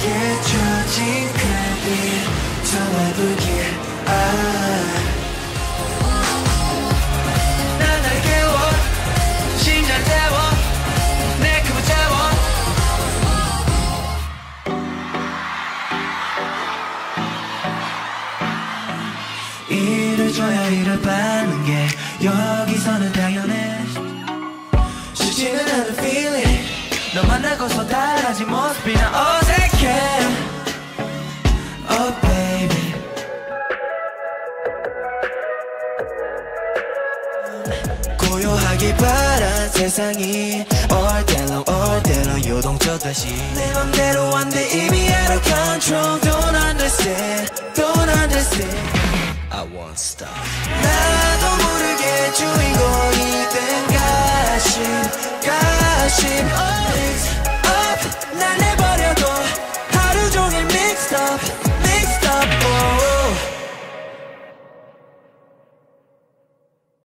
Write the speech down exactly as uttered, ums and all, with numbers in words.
깨쳐진 그빛 정말 불길 아 난 날 깨워 심장 태워 내 꿈을 채워 일을 줘야 일을 받는 게 여기서는 당연해 쉽지는 않은 feeling 너 만나고서 달라진 모습이 난 어색해 Oh baby 고요하기 바란 세상이 All day long all day long 요동쳐 다시 내 맘대로 안 돼 이미 out of control